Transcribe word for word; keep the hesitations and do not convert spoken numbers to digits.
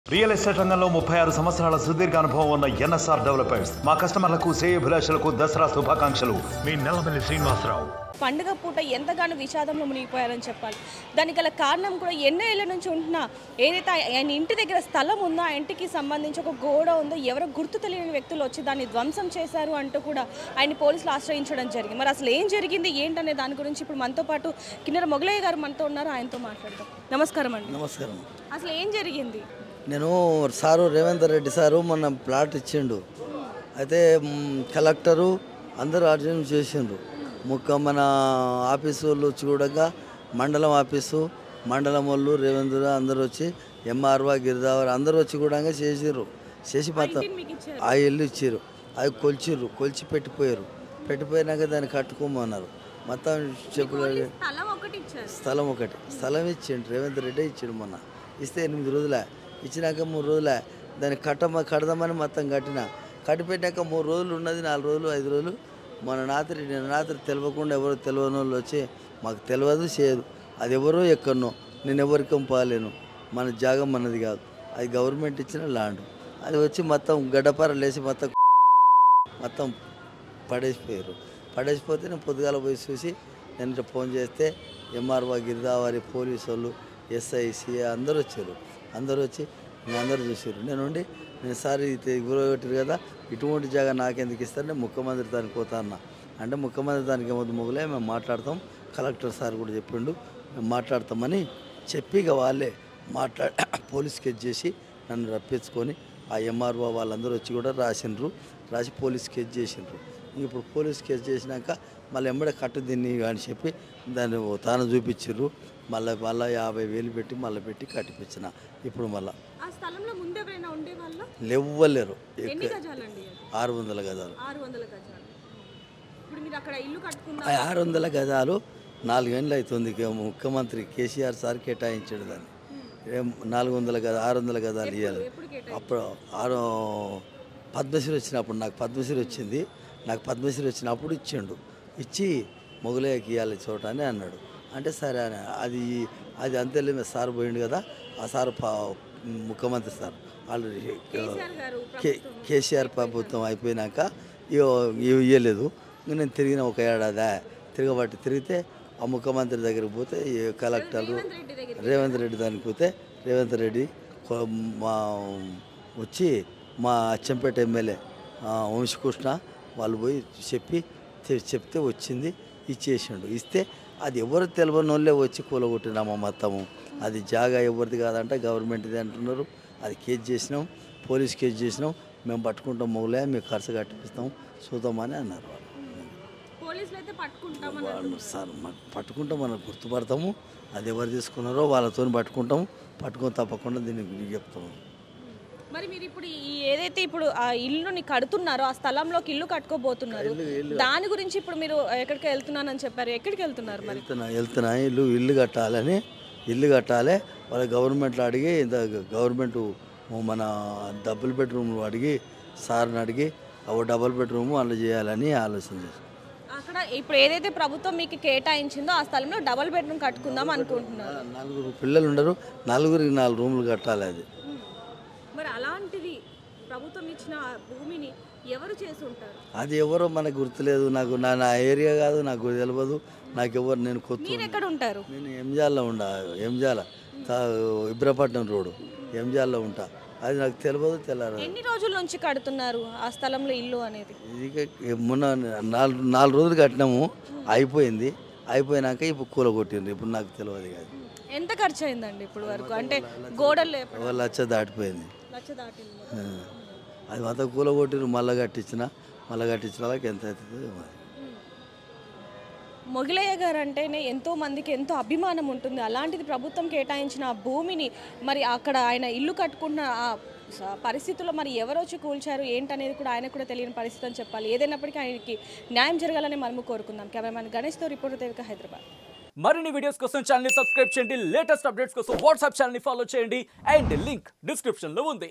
Real estate రంగంలో ముప్పై ఆరు సంవత్సరాల సుదీర్ఘ అనుభవం ఉన్న ఎన్ఎస్ఆర్ డెవలపర్స్ మా కస్టమర్లకు శ్రేయోభిలాషులకు దసరా శుభాకాంక్షలు. మీ నెలమల్లి శ్రీనివాసరావు. పండుగ పూట ఎంతగానో విషాదంలో మునిగిపోయారని చెప్పాలి. దానికి గల కారణం కూడా ఎన్నో ఏళ్ల నుంచి ఉంటున్న ఏదైతే ఆయన ఇంటి దగ్గర స్థలం ఉందో ఆ ఇంటికి సంబంధించి ఒక గోడ ఉందో ఎవరో గుర్తు తెలియని వ్యక్తులు వచ్చి దాన్ని ధ్వంసం చేశారు అంటూ కూడా ఆయన పోలీసులు ఆశ్రయించడం జరిగింది. మరి అసలు ఏం జరిగింది ఏంటనే దాని గురించి ఇప్పుడు మనతో పాటు కిన్నెర మొగలయ్య గారు మనతో ఉన్నారు, ఆయనతో మాట్లాడతాం. నమస్కారం అండి. నమస్కారం. అసలు ఏం జరిగింది? నేను సారు రేవంత్ రెడ్డి సారు మొన్న ప్లాట్ ఇచ్చిండు. అయితే కలెక్టరు అందరూ అర్జెంట్ చేసిండ్రు. ముక్క మన ఆఫీసు వాళ్ళు వచ్చి కూడా మండలం ఆఫీసు మండలం వాళ్ళు రేవంత్ అందరూ వచ్చి ఎంఆర్ఓ గిరిదావర్ అందరూ వచ్చి కూడా చేసిర్రు. చేసి మొత్తం ఆ ఇల్లు ఇచ్చారు. అవి కొలిచిర్రు, కొలిచి పెట్టిపోయారు. పెట్టిపోయినాక దాన్ని కట్టుకోమన్నారు. మొత్తం చెప్పులు స్థలం ఒకటి స్థలం ఇచ్చిండు రేవంత్ రెడ్డి ఇచ్చిండు. మొన్న ఇస్తే ఎనిమిది రోజులే ఇచ్చినాక మూడు రోజులే దాన్ని కట్టమ కడదామని మొత్తం కట్టిన కట్టిపెట్టాక మూడు రోజులు ఉన్నది, నాలుగు రోజులు ఐదు రోజులు మన రాత్రి నేను రాత్రి తెలియకుండా ఎవరో తెలియని వాళ్ళు వచ్చి మాకు తెలియదు చేయదు, అది ఎవరో ఎక్కడనో నేను ఎవరికి పోలేను, మన జాగం మనది కాదు, అది గవర్నమెంట్ ఇచ్చిన ల్యాండ్, అది వచ్చి మొత్తం గడ్డపార లేచి మొత్తం మొత్తం పడేసిపోయారు. పడేసిపోతే నేను పొద్దుగాల పోయి చూసి నేను ఫోన్ చేస్తే ఎంఆర్ఓ గిరిదావారి పోలీసు వాళ్ళు ఎస్ఐ సిఐ అందరూ వచ్చారు. అందరూ వచ్చి నేను అందరూ చూసారు. నేను ఉండి నేను సార్ ఇది గురగొట్టారు కదా, ఇటువంటి జాగా నాకెందుకు ఇస్తారు, నేను ముఖ్యమంత్రి దానికి పోతా అన్న. అంటే ముఖ్యమంత్రి దానికి ఏమవుతుంది మొగలే మేము మాట్లాడతాం, కలెక్టర్ సార్ కూడా చెప్పిండు మేము మాట్లాడతామని చెప్పి ఇక వాళ్ళే మాట్లాడి పోలీస్ కేసు చేసి నన్ను రప్పించుకొని ఆ ఎంఆర్ఓ వాళ్ళందరూ వచ్చి కూడా రాసిండ్రు. రాసి పోలీస్ కేసు చేసిండ్రు. ఇప్పుడు పోలీస్ కేసు చేసినాక మళ్ళీ ఎంబడే కట్టు దీన్ని అని చెప్పి దాన్ని తాను చూపించారు. మళ్ళీ మళ్ళీ యాభై వేలు పెట్టి మళ్ళీ పెట్టి కట్టిపించిన. ఇప్పుడు మళ్ళీ లేవ్వలేరు. ఆరు వందల గజాలు ఆరు వందల గజాలు నాలుగేళ్ళు అవుతుంది. ముఖ్యమంత్రి కేసీఆర్ సార్ కేటాయించాడు దాన్ని. నాలుగు వందల గజ ఆరు వందల గజాలు ఇవ్వాలి. అప్పుడు ఆరు పద్మశ్రీ వచ్చినప్పుడు నాకు పద్మశ్రీ వచ్చింది. నాకు పద్మశ్రీ వచ్చినప్పుడు ఇచ్చిండు. ఇచ్చి మొగలయ్యకి ఇవ్వాలి చోట అని అన్నాడు. అంటే సరే అని అది అది అంతేలే సార్ పోయిండు కదా, ఆ సార్ ముఖ్యమంత్రి సార్ ఆల్రెడీ కేసీఆర్ ప్రభుత్వం అయిపోయినాక ఇవ్వలేదు. నేను తిరిగిన ఒక ఏడాది తిరగబట్టి తిరిగితే ఆ ముఖ్యమంత్రి దగ్గరికి పోతే కలెక్టర్లు రేవంత్ రెడ్డి దానికి పోతే రేవంత్ రెడ్డి మా వచ్చి మా అచ్చంపేట ఎమ్మెల్యే వంశకృష్ణ వాళ్ళు పోయి చెప్పి చెప్తే వచ్చింది ఇచ్చేసిండు. ఇస్తే అది ఎవరు తెలియని వాళ్ళే వచ్చి కూలగొట్టినామా మొత్తము. అది జాగా ఎవరిది కాదంటే గవర్నమెంట్ది అంటున్నారు. అది కేసు చేసినాం, పోలీస్ కేసు చేసినాం, మేము పట్టుకుంటాం మొగలే మీకు ఖర్చు కట్టిపిస్తాం చూద్దామని అన్నారు వాళ్ళు. సార్ పట్టుకుంటాం మనం గుర్తుపడతాము, అది ఎవరు తీసుకున్నారో వాళ్ళతో పట్టుకుంటాము, పట్టుకొని తప్పకుండా దీన్ని చెప్తాము. మరి మీరు ఇప్పుడు ఏదైతే ఇప్పుడు ఆ ఇల్లుని కడుతున్నారో ఆ స్థలంలోకి ఇల్లు కట్టుకోబోతున్నారు, దాని గురించి ఇప్పుడు మీరు ఎక్కడికి వెళ్తున్నానని చెప్పారు, ఎక్కడికి వెళ్తున్నారు? మరి వెళ్తున్నా వెళ్తున్నా ఇల్లు ఇల్లు కట్టాలని ఇల్లు కట్టాలి వాళ్ళ గవర్నమెంట్లో అడిగి గవర్నమెంట్ మన డబుల్ బెడ్రూమ్లు అడిగి సార్ని అడిగి ఒక డబుల్ బెడ్రూమ్ అలా చేయాలని ఆలోచన చేస్తాం. అక్కడ ఇప్పుడు ఏదైతే ప్రభుత్వం మీకు కేటాయించిందో ఆ స్థలంలో డబుల్ బెడ్రూమ్ కట్టుకుందాం అనుకుంటున్నారు. నలుగురు పిల్లలు ఉండరు, నలుగురికి నాలుగు రూములు కట్టాలి. అది మరి అలాంటిది ప్రభుత్వం ఇచ్చిన భూమిని ఎవరు చేసి ఉంటారు? అది ఎవరో మనకు గుర్తులేదు. నాకు నా నా ఏరియా కాదు, నాకు తెలియదు. నాకు ఎవరు నేను కొత్త ఎక్కడ ఉంటారు? నేను ఎంజాల్లో ఉండా ఎంజాల ఇబ్రపట్నం రోడ్డు ఎంజాల్లో ఉంటా. అది నాకు తెలియదు తెల్లారు. ఎన్ని రోజుల నుంచి కడుతున్నారు ఆ స్థలంలో ఇల్లు అనేది? ఇది మొన్న నాలుగు నాలుగు రోజులు కట్టినాము, అయిపోయింది. అయిపోయినాక ఇప్పుడు కూల కొట్టిండ్రు. ఇప్పుడు నాకు తెలియదు కాదు ఎంత ఖర్చు అయిందండి ఇప్పుడు వరకు? అంటే గోడలు లచ్చ దాటిపోయింది. లచ్చ దాటింది. అది మొత్తం కూల కొట్టిరు. మళ్ళీ కట్టించిన మళ్ళీ కట్టించిన వాళ్ళకి ఎంత అవుతుంది? మొగలయ్య గారు అంటేనే ఎంతో మందికి ఎంతో అభిమానం ఉంటుంది. అలాంటిది ప్రభుత్వం కేటాయించిన ఆ భూమిని మరి అక్కడ ఆయన ఇల్లు కట్టుకున్న ఆ పరిస్థితుల్లో మరి ఎవరు వచ్చి కూల్చారు ఏంటనేది కూడా ఆయన కూడా తెలియని పరిస్థితి అని చెప్పాలి. ఏదైనప్పటికీ ఆయనకి న్యాయం జరగాలని మనము కోరుకుందాం. కెమెరామెన్ గణేష్తో రిపోర్టర్ దేవిక, హైదరాబాద్. మరిన్ని వీడియోస్ కోసం ఛానల్ ని సబ్స్క్రైబ్ చేయండి. లేటెస్ట్ అప్డేట్స్ కోసం వాట్సాప్ ఛానల్ ని ఫాలో చేయండి. అండ్ లింక్ డిస్క్రిప్షన్ లో ఉంది.